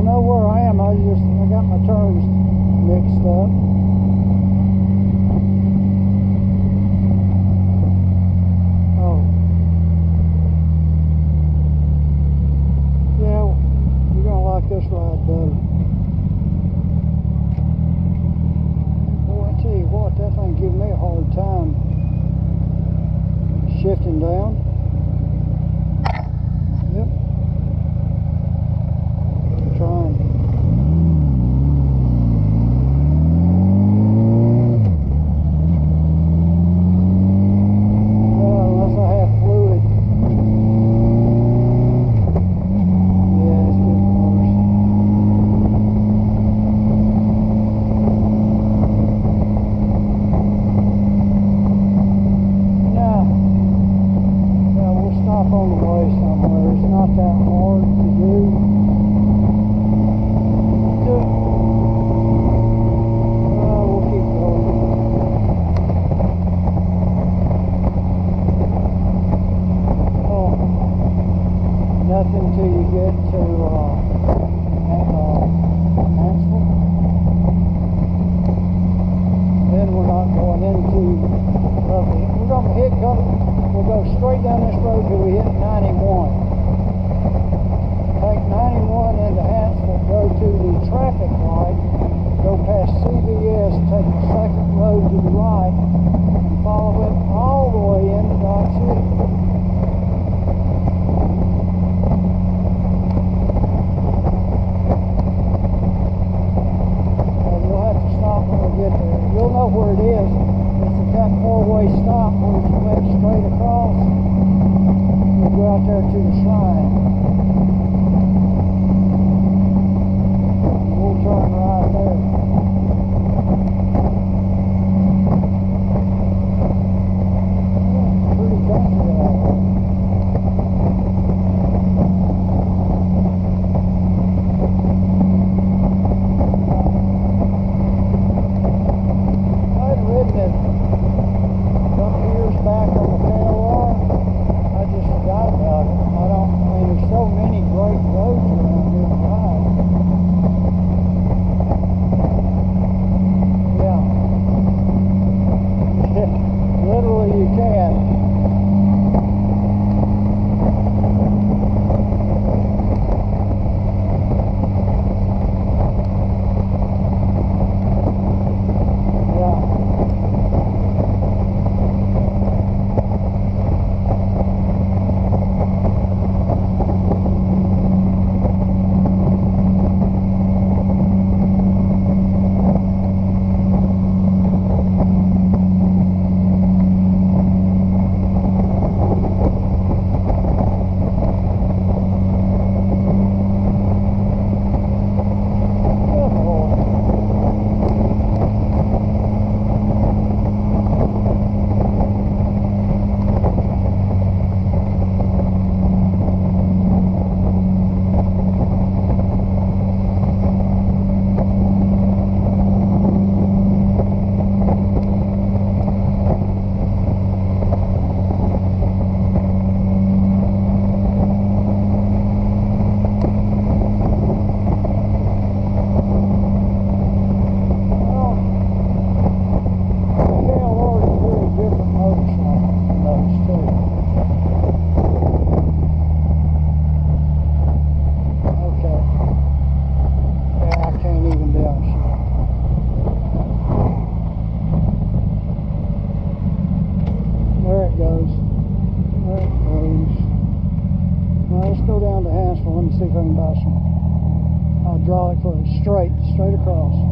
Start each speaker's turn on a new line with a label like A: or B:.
A: know where I am. I got my turns mixed up. Oh. Yeah, you're gonna like this ride better. Boy, I tell you what, that thing give me a hard time. Shifting down. Yep. Trying. Well, unless I have fluid. Yeah, it's getting worse. Now, we'll stop on the way somewhere. It's not that hard to do. We'll keep going. Oh, nothing till you get to Hansville. Then we're not going into we're going to hit we'll go straight down this road till we hit 91. Take 91 into Hansville, go to the traffic light, go past CVS, take the second road to the right, and follow it all the way into Dodge City. And you'll have to stop when we get there. You'll know where it is. It's at that four-way stop where if you went straight across, you'll go out there to the shrine. We'll turn right there. It's pretty country out there. I'd ridden it a couple years back on the KLR. I just forgot about it. I mean, there's so many great roads around here to ride. Literally you can. Let me see if I can buy some hydraulic fluid straight across.